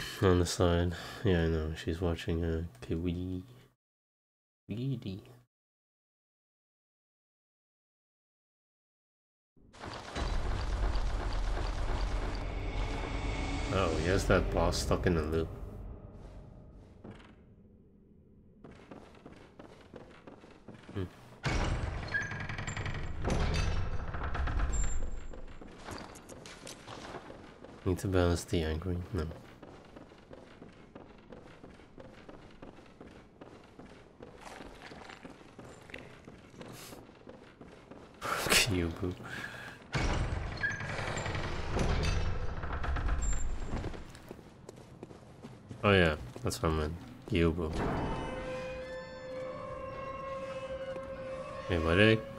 On the side. Yeah, I know. She's watching a Kiwi. Oh, he has that boss stuck in a loop. Need to balance the angry? No. Kyubu. Oh yeah, that's what I meant. Kyubu. Hey, why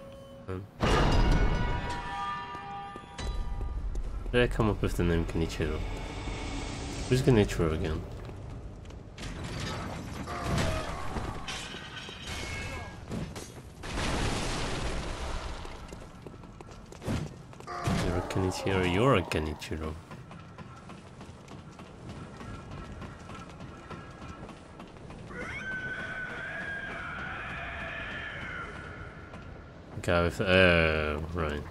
did I come up with the name Kenichiro? Who's Kenichiro again? You're a Kenichiro. Guy with right.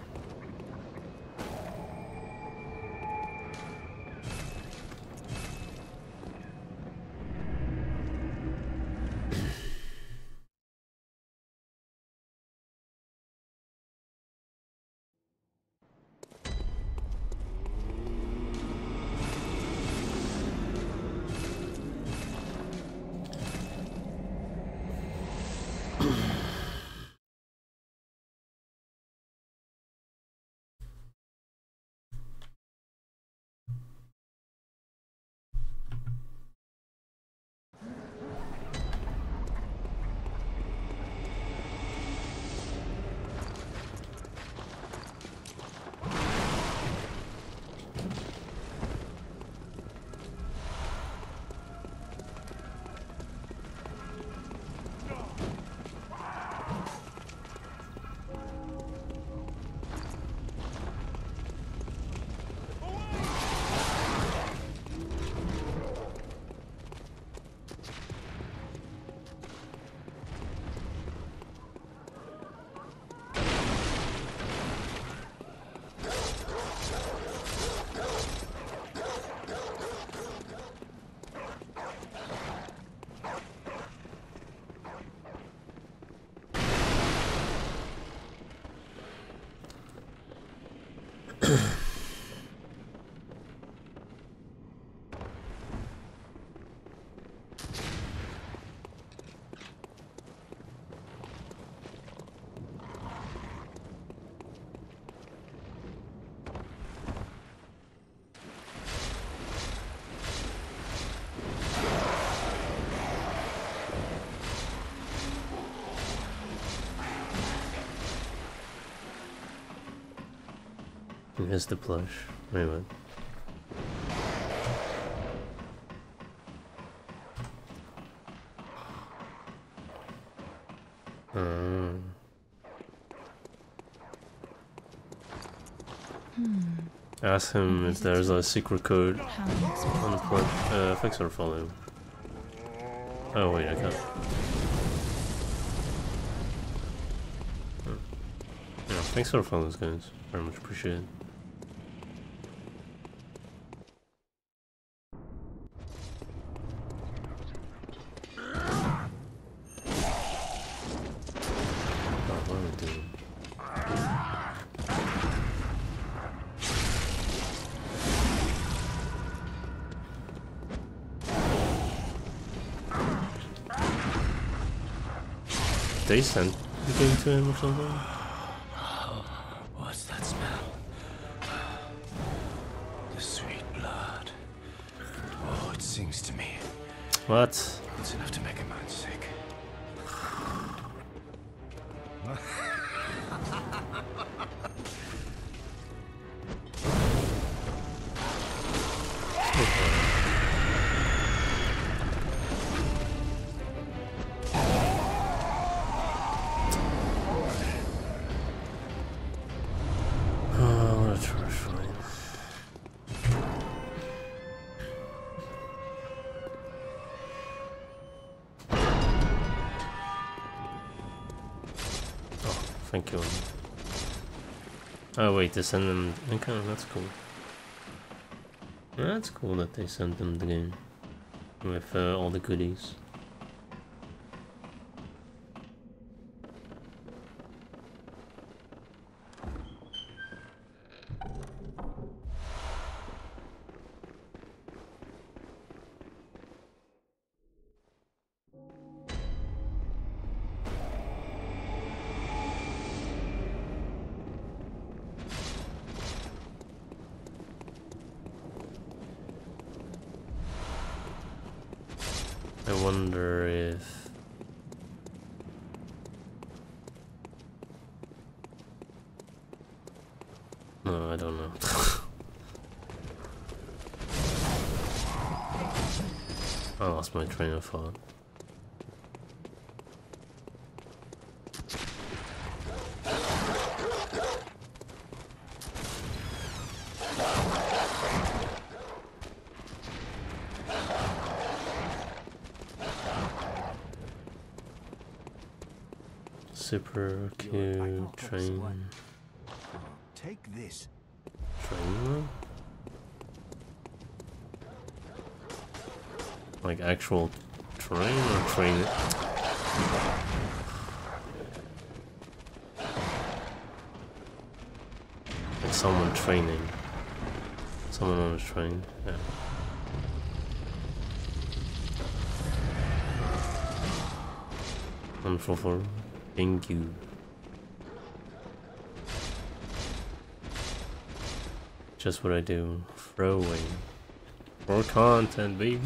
Here's the plush. Wait a minute. Ask him if there's a secret code on the plush. Thanks for following. Oh wait, I can't. Yeah, thanks for following, guys. Very much appreciated. They sent the game to him or something? What's that smell? The sweet blood. Oh, it sings to me. What? It's enough to make a man sick. thank you. Oh wait, they send them. Okay, that's cool. That's cool that they sent them the game with all the goodies. I wonder if... No, I don't know. I lost my train of thought. Super cute train. Take this. Train? Like actual train or train? Like someone training. Someone on a train, yeah. Wonderful for thank you. Just what I do. Throw away. More content, baby.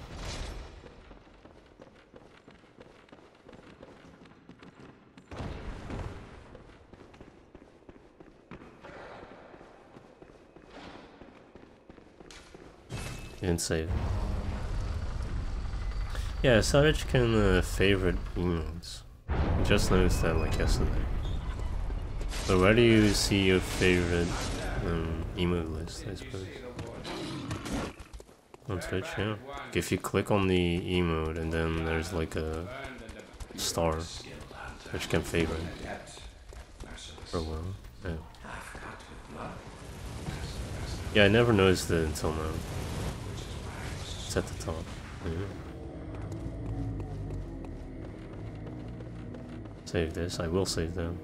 Didn't save. Yeah, Savage can favorite emotes. I just noticed that like yesterday. So where do you see your favorite emote list, I suppose? On Twitch, yeah. If you click on the emote and then there's like a star, which can favorite for a while. Yeah. Yeah, I never noticed it until now. It's at the top. Yeah. Save this. I will save them.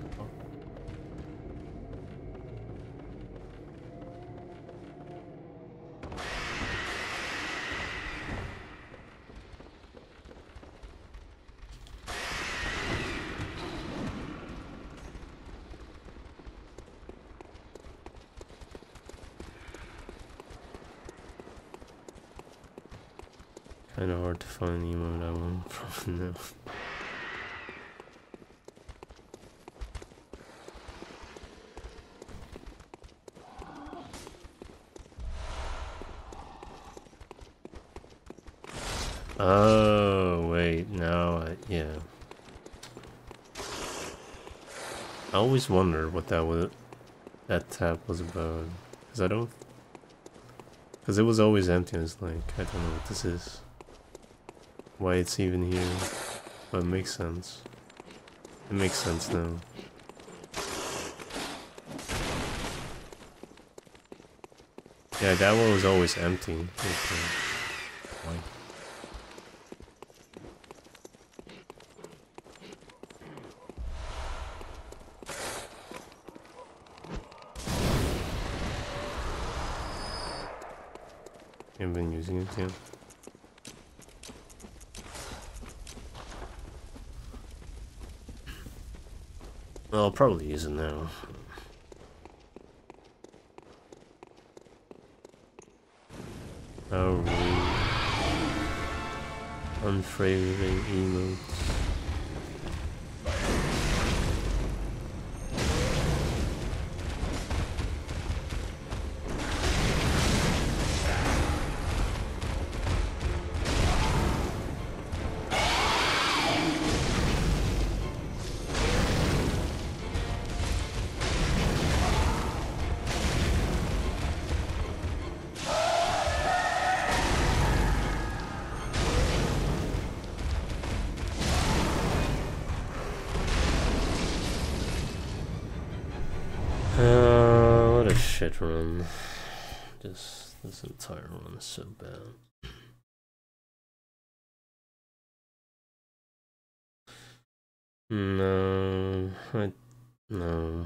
Kinda hard to find the emote I want from now. Oh, wait, now yeah. I always wondered what that tab was about. Cause it was always empty. I was like, I don't know what this is. Why it's even here. But it makes sense. It makes sense now. Yeah, that one was always empty. Why? I've been using it yet. Well, I'll probably use it now. Oh, unfavoring emotes. shit run. This entire run is so bad. No, no.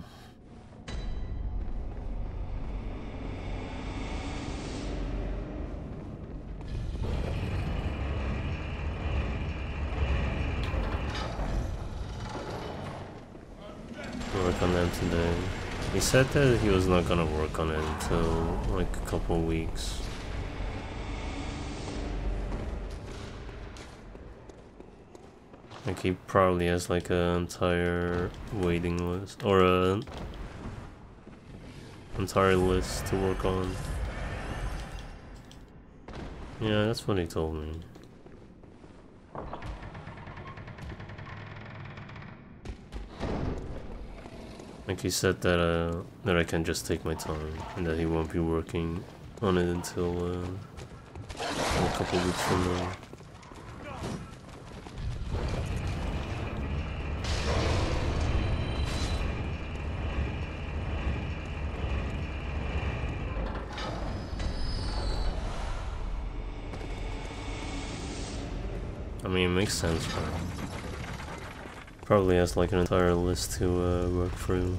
Work on them today. He said that he was not gonna work on it until like a couple weeks. Like he probably has like an entire waiting list or a entire list to work on. Yeah, that's what he told me. Like he said that that I can just take my time and that he won't be working on it until a couple weeks from now. I mean, it makes sense, right? Probably has like an entire list to work through.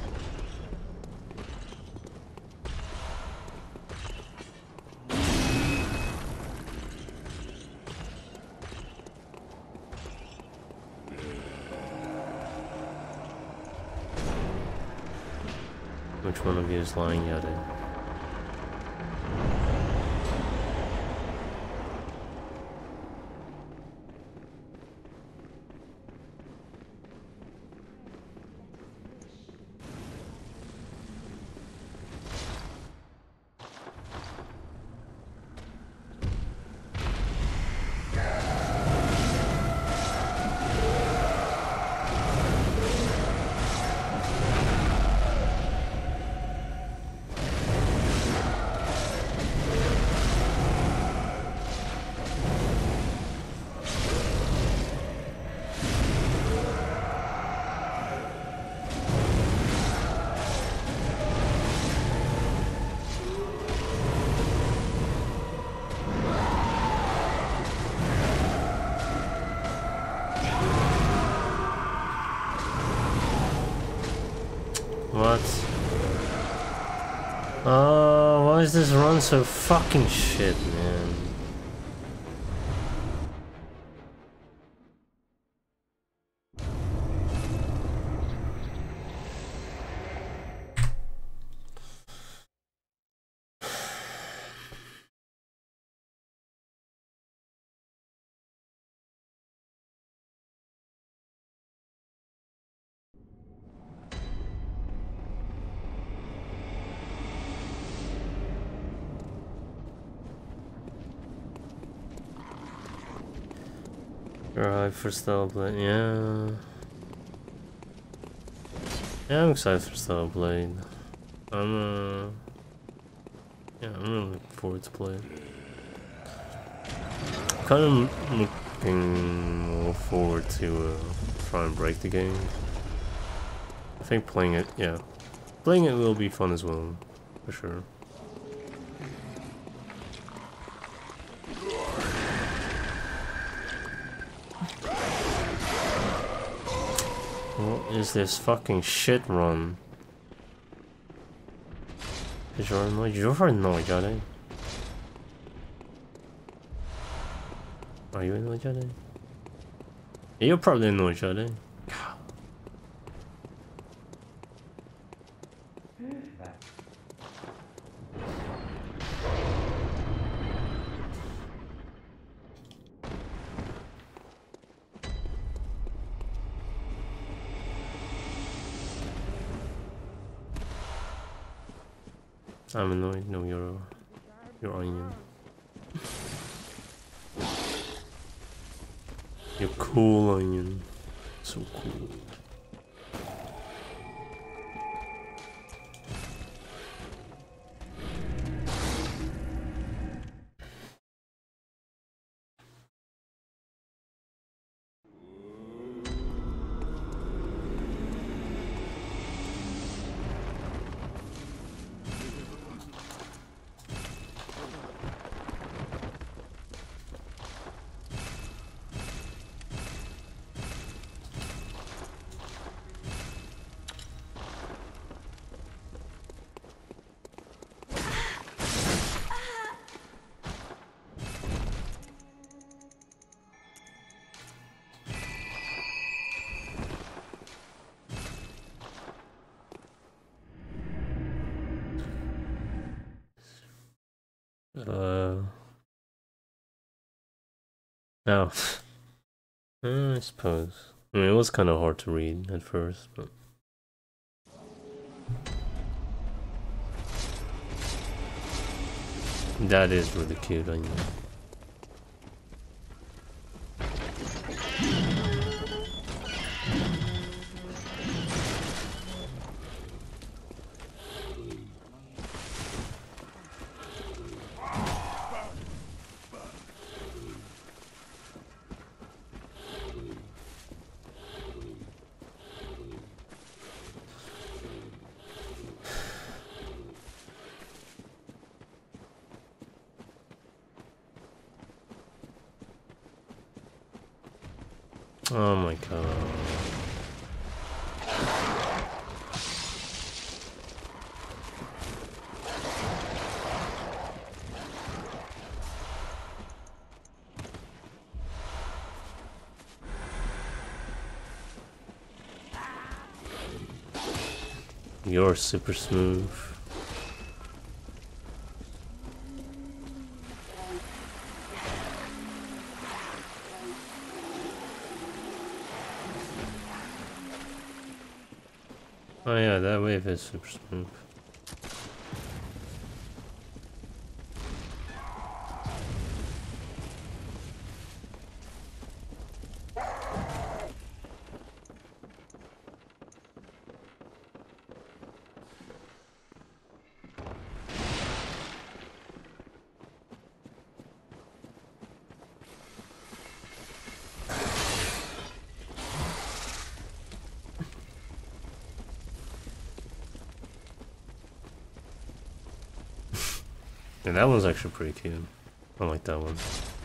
Which one of you is lying at it? What? Oh, why is this run so fucking shit, man? You're hyped for Stellarblade, yeah. Yeah, I'm excited for Stellarblade. I'm really looking forward to play it. Kind of looking more forward to try and break the game. I think playing it will be fun as well, for sure. What is this fucking shit run? You're annoyed, Johnny. Are you annoyed, Johnny? You're probably annoyed, Johnny. I'm annoyed. No, you're onion. You're cool, onion. So cool. No. I suppose. I mean, it was kind of hard to read at first, but... That is really cute, I know. Oh my god. You're super smooth. Oh yeah, that wave is super smooth. Yeah, that one's actually pretty cute. I like that one.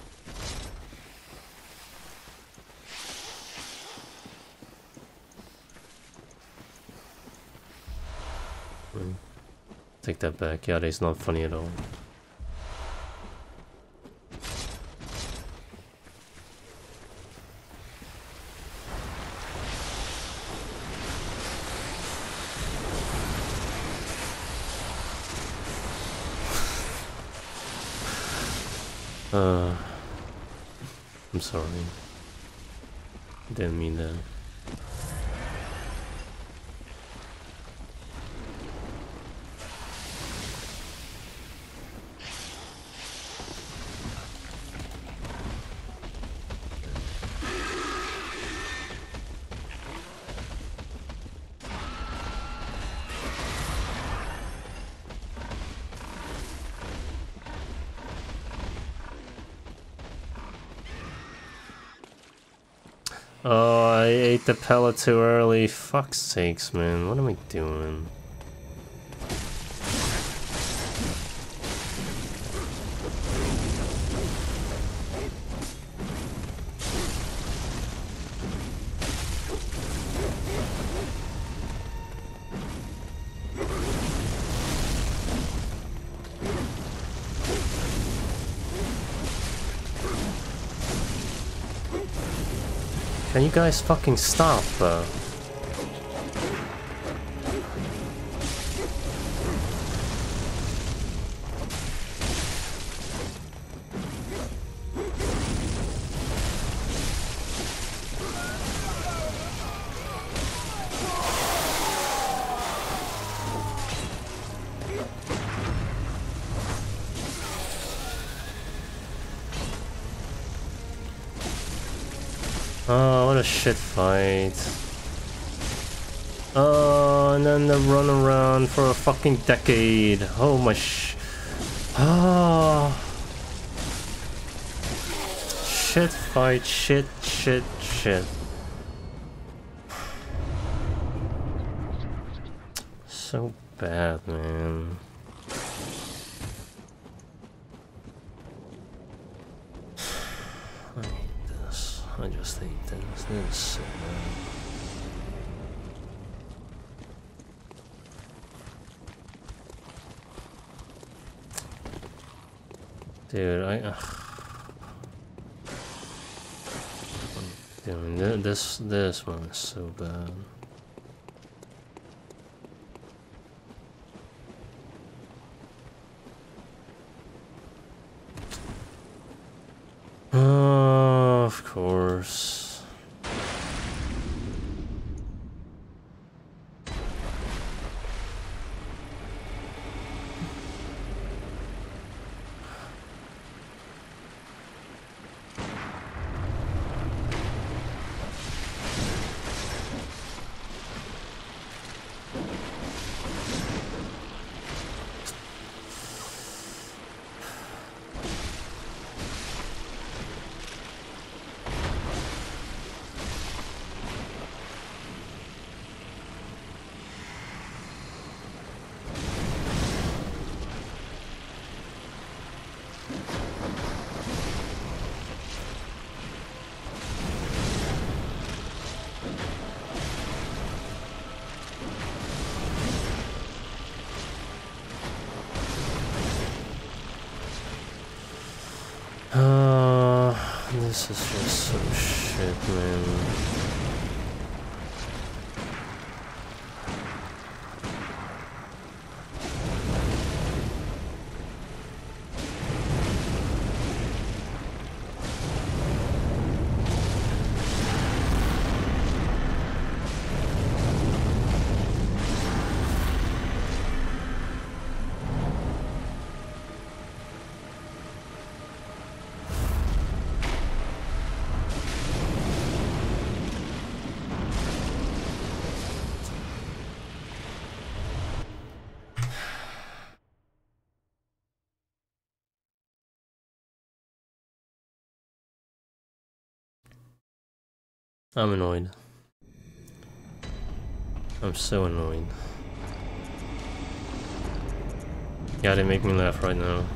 Take that back. Yeah, that's not funny at all. I'm sorry. Didn't mean that. Oh, I ate the pellet too early. Fuck's sakes, man. What am I doing? Can you guys fucking stop, Oh, what a shit fight. Oh, and then the run around for a fucking decade. Oh my Oh. Shit fight, shit. So bad, man. I hate this. I just hate this. This is so bad. Dude, Dude, this one is so bad. This is just so shit, man. I'm annoyed. I'm so annoyed. Yeah, they make me laugh right now.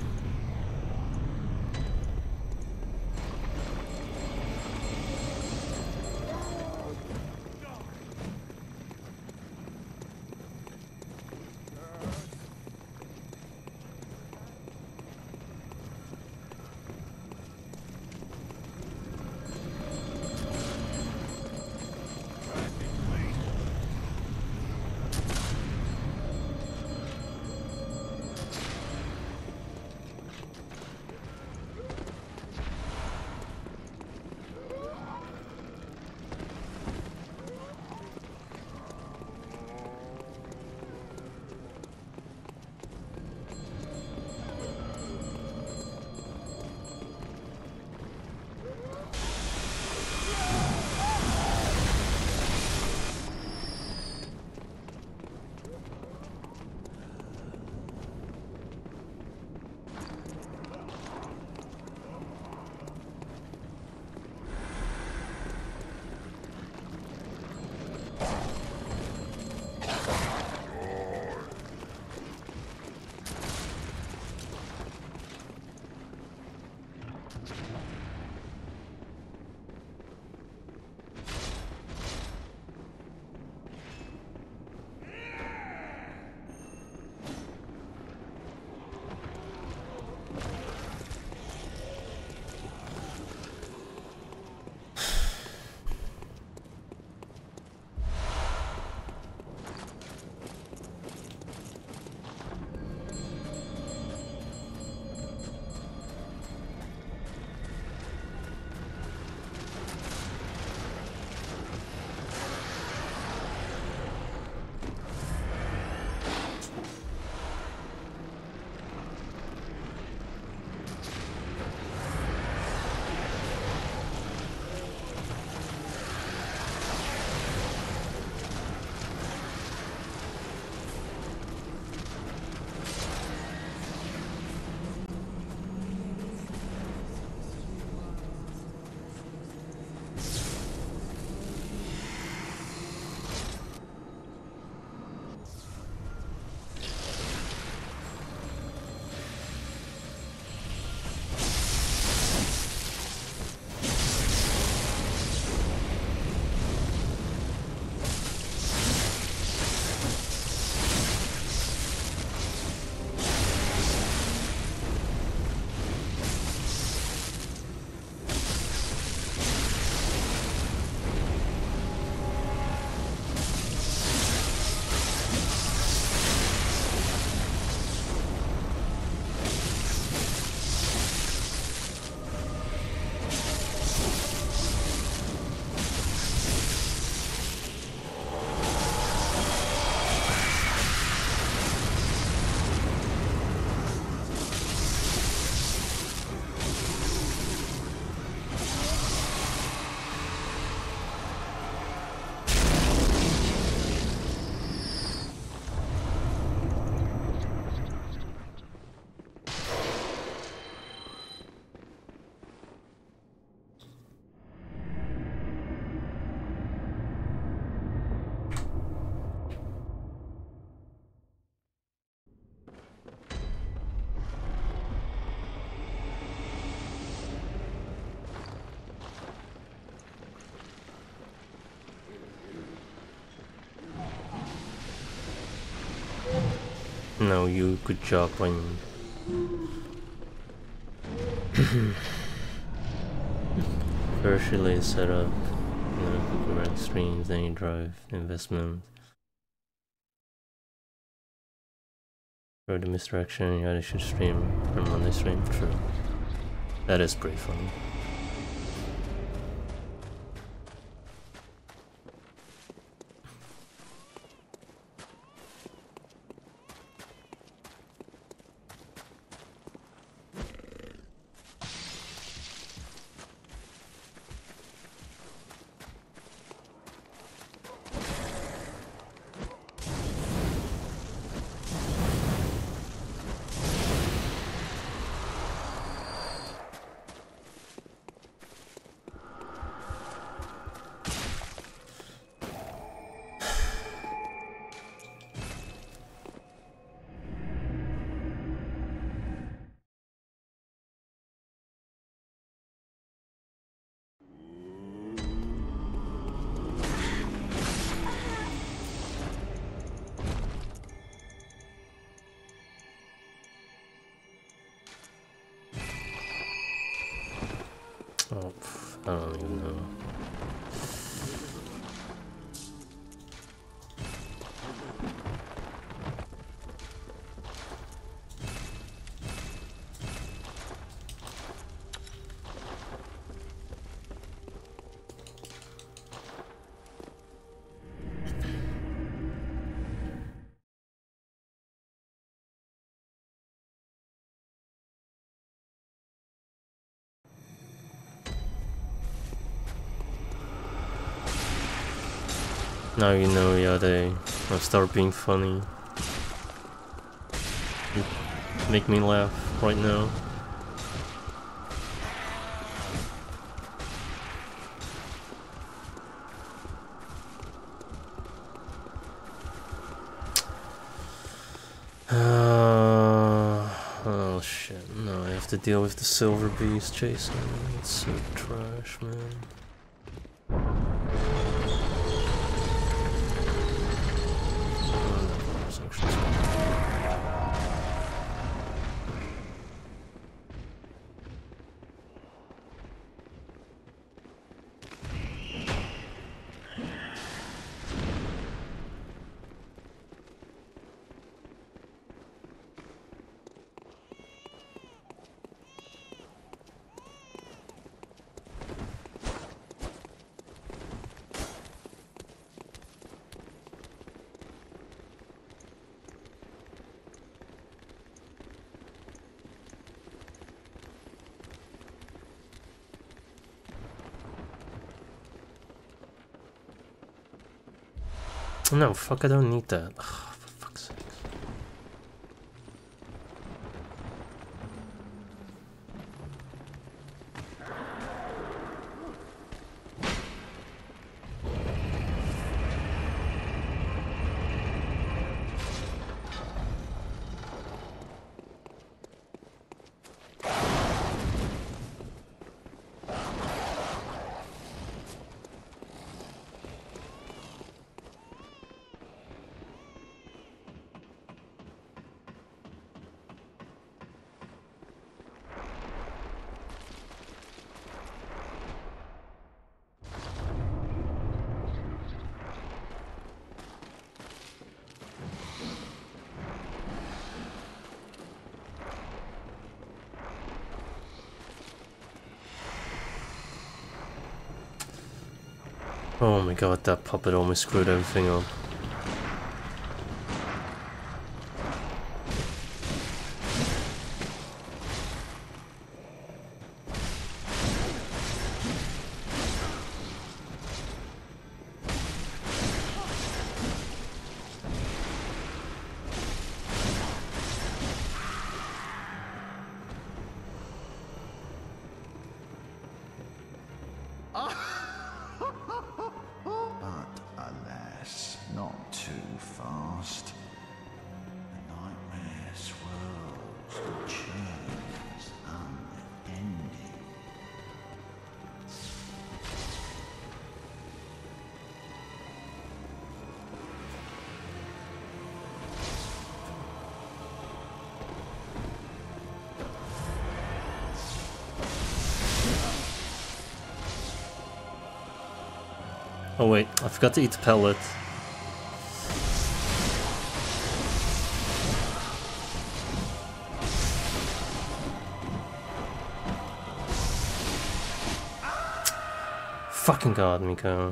No, you good job on virtually set up, you know, correct streams, then you drive investment. For the misdirection, you gotta should stream from Monday stream. True. That is pretty funny. Oh, I don't even know. Now you know, yeah, they start being funny. You make me laugh right now. Oh shit, no, I have to deal with the silver beast chasing me. It's so trash, man. No, fuck, I don't need that. Ugh, for fuck's sake. Oh my god, that puppet almost screwed everything up. Oh wait, I forgot to eat the pellet. Fucking god, Miko.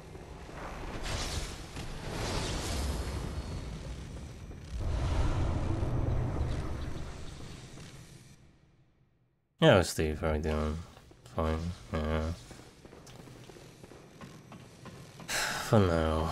Yeah, Steve, how are you doing? Fine, yeah. For now.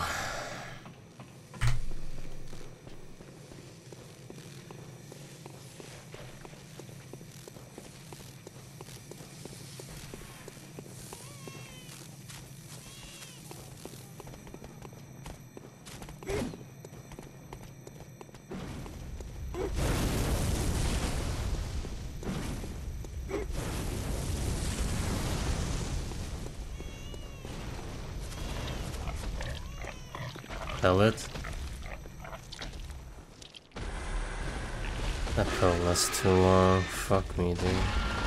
Pellet? That pellet lasts too long. Fuck me, dude.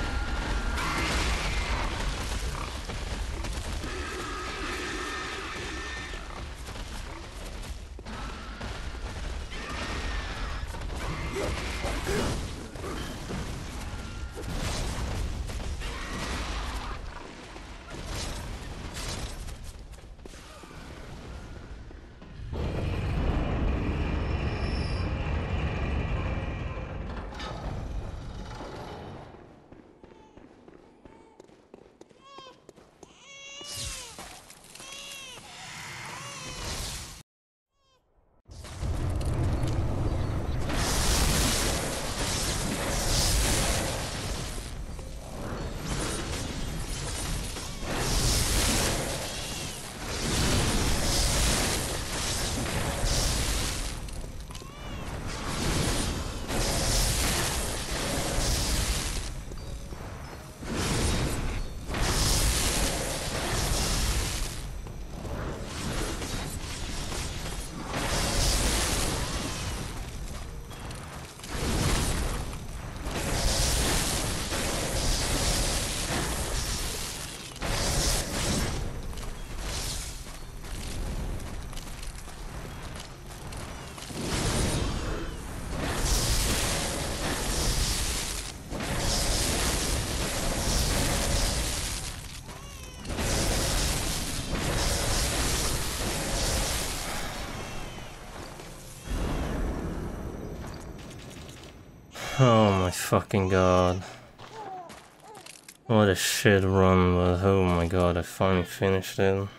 Oh my fucking god. What a shit run, but oh my god, I finally finished it.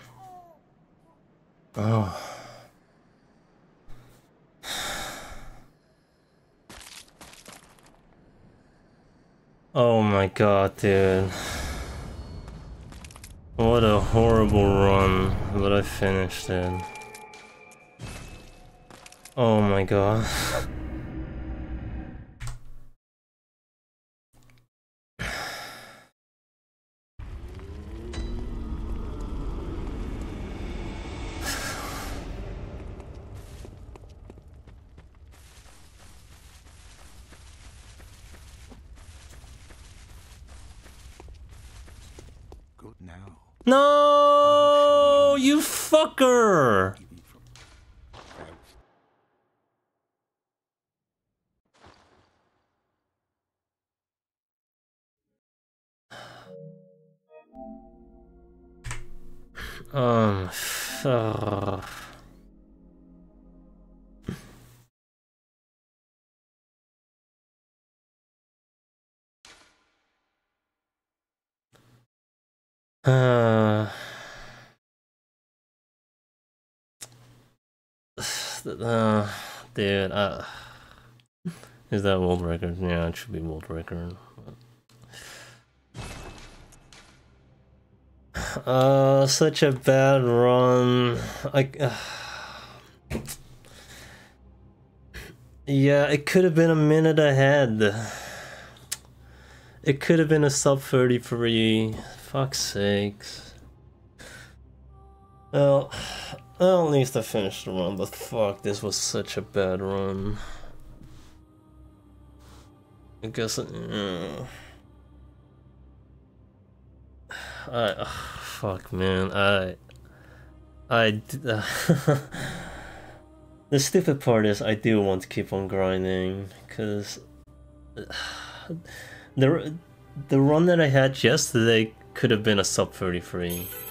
Oh. Oh my god, dude. What a horrible run, but I finished it. Oh my god. Good now. No, you fucker! Ugh. Dude, is that world record? Yeah, it should be world record. Such a bad run. Yeah, it could have been a minute ahead. It could have been a sub 33. Fuck's sakes. Well, at least I finished the run, but fuck, this was such a bad run. I guess, fuck, man, The stupid part is I do want to keep on grinding, because the run that I had yesterday could have been a sub 33.